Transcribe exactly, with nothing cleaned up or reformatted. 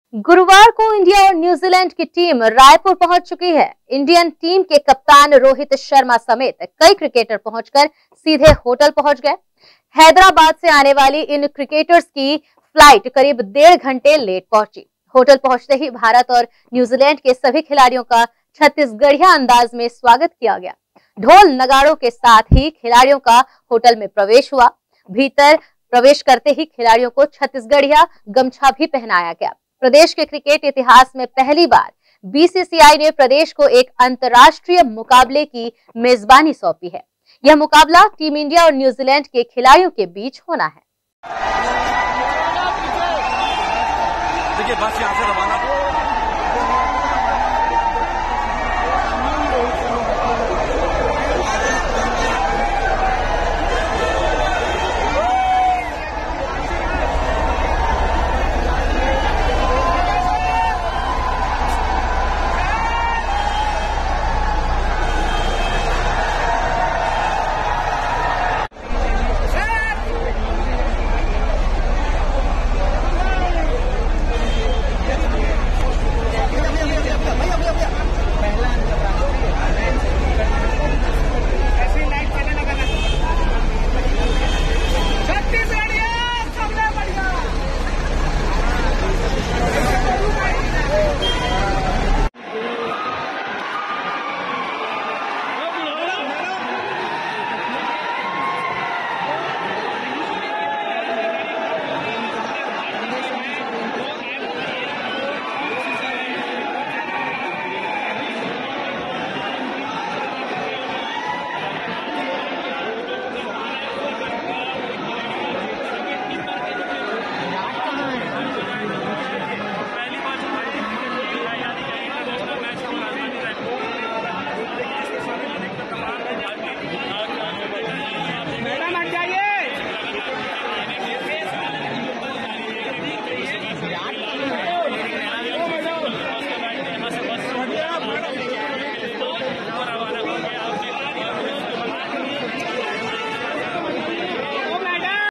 गुरुवार को इंडिया और न्यूजीलैंड की टीम रायपुर पहुंच चुकी है। इंडियन टीम के कप्तान रोहित शर्मा समेत कई क्रिकेटर पहुंचकर सीधे होटल पहुंच गए। हैदराबाद से आने वाली इन क्रिकेटर्स की फ्लाइट करीब डेढ़ घंटे लेट पहुंची। होटल पहुंचते ही भारत और न्यूजीलैंड के सभी खिलाड़ियों का छत्तीसगढ़िया अंदाज में स्वागत किया गया। ढोल नगाड़ों के साथ ही खिलाड़ियों का होटल में प्रवेश हुआ। भीतर प्रवेश करते ही खिलाड़ियों को छत्तीसगढ़िया गमछा भी पहनाया गया। प्रदेश के क्रिकेट इतिहास में पहली बार बीसीसीआई ने प्रदेश को एक अंतर्राष्ट्रीय मुकाबले की मेजबानी सौंपी है। यह मुकाबला टीम इंडिया और न्यूजीलैंड के खिलाड़ियों के बीच होना है। देखिए बस यहाँ से रवाना